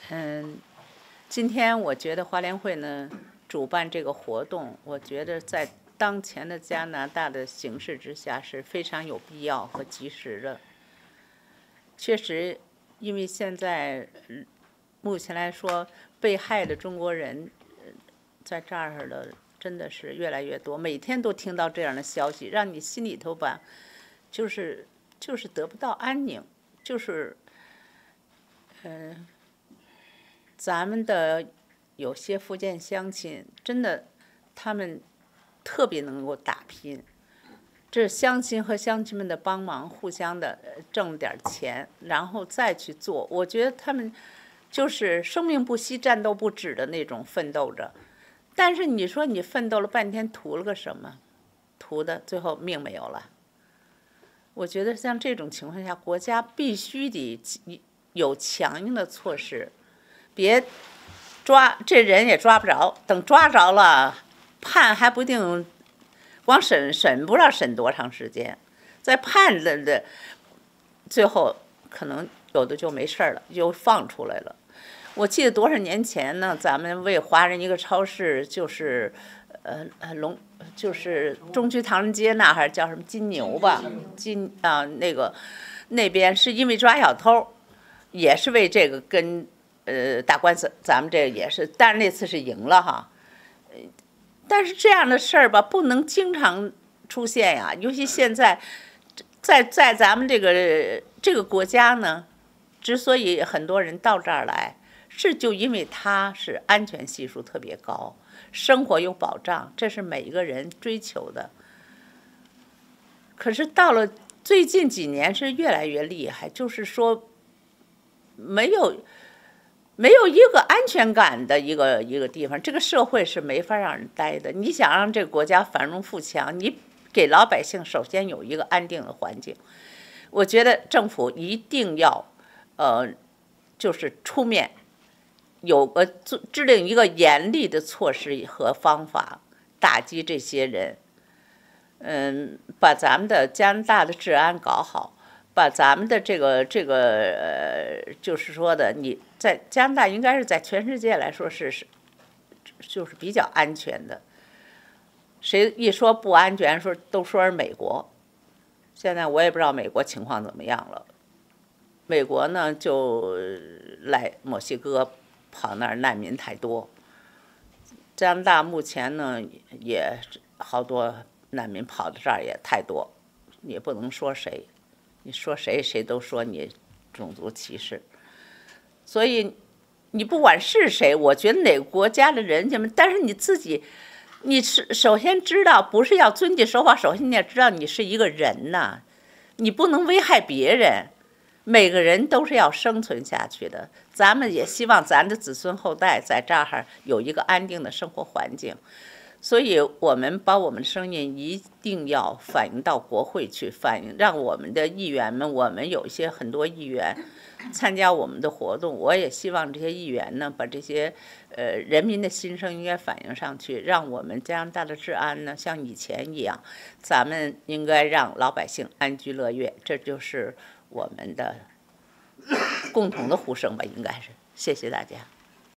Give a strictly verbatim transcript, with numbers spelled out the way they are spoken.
嗯，今天我觉得华联会呢主办这个活动，我觉得在当前的加拿大的形势之下是非常有必要和及时的。确实，因为现在目前来说，被害的中国人在这儿的真的是越来越多，每天都听到这样的消息，让你心里头吧，就是就是得不到安宁，就是，嗯、呃。咱们的有些福建乡亲，真的，他们特别能够打拼。这乡亲和乡亲们的帮忙，互相的挣点钱，然后再去做。我觉得他们就是生命不息、战斗不止的那种奋斗着。但是你说你奋斗了半天，图了个什么？图的最后命没有了。我觉得像这种情况下，国家必须得有强硬的措施。别抓这人也抓不着，等抓着了，判还不定，光审审不知道审多长时间，再判的的，最后可能有的就没事了，就放出来了。我记得多少年前呢，咱们为华人一个超市，就是呃龙，就是中区唐人街那还是叫什么金牛吧，金啊那个那边是因为抓小偷，也是为这个跟。呃，打官司，咱们这也是，但是那次是赢了哈。但是这样的事儿吧，不能经常出现呀。尤其现在，在在咱们这个这个国家呢，之所以很多人到这儿来，是就因为它是安全系数特别高，生活有保障，这是每一个人追求的。可是到了最近几年是越来越厉害，就是说没有。没有一个安全感的一个一个地方，这个社会是没法让人待的。你想让这个国家繁荣富强，你给老百姓首先有一个安定的环境。我觉得政府一定要，呃，就是出面，有个制定一个严厉的措施和方法，打击这些人。嗯，把咱们的加拿大的治安搞好。把咱们的这个这个呃，就是说的，你在加拿大应该是在全世界来说是是，就是比较安全的。谁一说不安全，说都说是美国。现在我也不知道美国情况怎么样了。美国呢，就来墨西哥跑那儿难民太多。加拿大目前呢也好多难民跑到这儿也太多，也不能说谁。你说谁谁都说你种族歧视，所以你不管是谁，我觉得哪个国家的人家们，但是你自己，你是首先知道不是要遵纪守法，首先你要知道你是一个人呐，你不能危害别人。每个人都是要生存下去的，咱们也希望咱的子孙后代在这儿有一个安定的生活环境。所以我们把我们的声音一定要反映到国会去，反映让我们的议员们，我们有一些很多议员参加我们的活动，我也希望这些议员呢，把这些呃人民的心声应该反映上去，让我们加拿大的治安呢像以前一样，咱们应该让老百姓安居乐业，这就是我们的共同的呼声吧，应该是。谢谢大家。